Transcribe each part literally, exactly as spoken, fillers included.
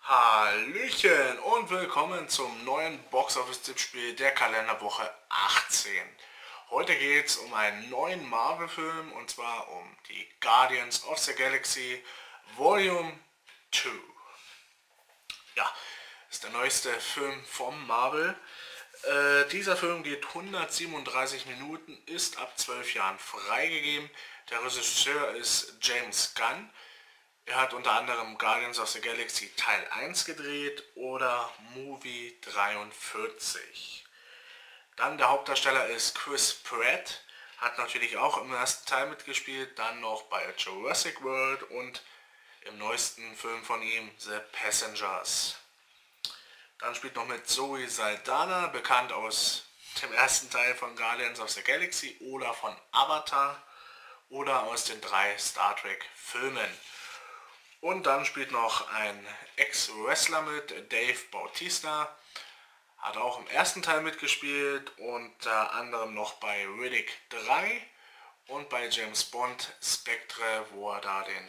Hallöchen und willkommen zum neuen Box-Office-Tippspiel der Kalenderwoche achtzehn. Heute geht es um einen neuen Marvel-Film und zwar um die Guardians of the Galaxy Volume zwei. Ja, ist der neueste Film vom Marvel. Äh, dieser Film geht hundertsiebenunddreißig Minuten, ist ab zwölf Jahren freigegeben. Der Regisseur ist James Gunn. Er hat unter anderem Guardians of the Galaxy Teil eins gedreht oder Movie dreiundvierzig. Dann der Hauptdarsteller ist Chris Pratt, hat natürlich auch im ersten Teil mitgespielt, dann noch bei Jurassic World und im neuesten Film von ihm The Passengers. Dann spielt noch mit Zoe Saldana, bekannt aus dem ersten Teil von Guardians of the Galaxy oder von Avatar oder aus den drei Star Trek Filmen. Und dann spielt noch ein Ex-Wrestler mit, Dave Bautista, hat auch im ersten Teil mitgespielt, unter anderem noch bei Riddick drei und bei James Bond Spectre, wo er da den,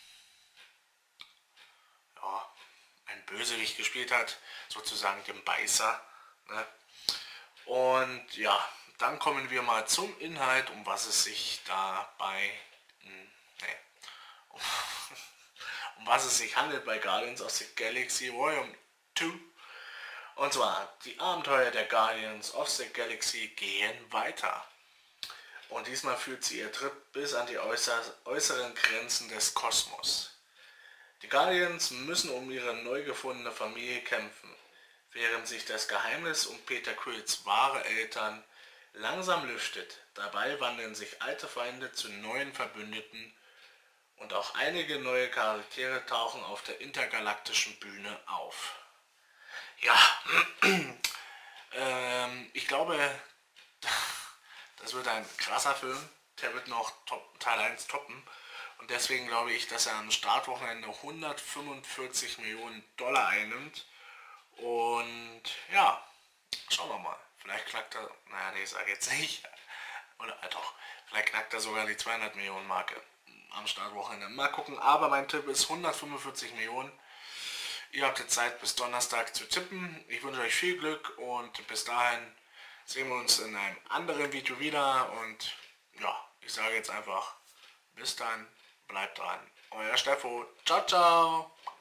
ja, ein Bösewicht gespielt hat, sozusagen den Beißer. Ne? Und ja, dann kommen wir mal zum Inhalt, um was es sich dabei, hm, nee, um, um was es sich handelt bei Guardians of the Galaxy Volume zwei. Und zwar, die Abenteuer der Guardians of the Galaxy gehen weiter. Und diesmal führt sie ihr Trip bis an die äußer äußeren Grenzen des Kosmos. Die Guardians müssen um ihre neu gefundene Familie kämpfen, während sich das Geheimnis um Peter Quills wahre Eltern langsam lüftet. Dabei wandeln sich alte Feinde zu neuen Verbündeten und auch einige neue Charaktere tauchen auf der intergalaktischen Bühne auf. Ja, ähm, ich glaube, das wird ein krasser Film. Der wird noch top, Teil eins toppen. Und deswegen glaube ich, dass er am Startwochenende hundertfünfundvierzig Millionen Dollar einnimmt. Und ja, schauen wir mal. Vielleicht knackt er, naja, nee, sage jetzt nicht. Oder äh, doch, vielleicht knackt er sogar die zweihundert Millionen Marke am Startwochenende. Mal gucken, aber mein Tipp ist hundertfünfundvierzig Millionen. Ihr habt jetzt Zeit bis Donnerstag zu tippen. Ich wünsche euch viel Glück und bis dahin sehen wir uns in einem anderen Video wieder. Und ja, ich sage jetzt einfach bis dann, bleibt dran. Euer Steffo. Ciao, ciao.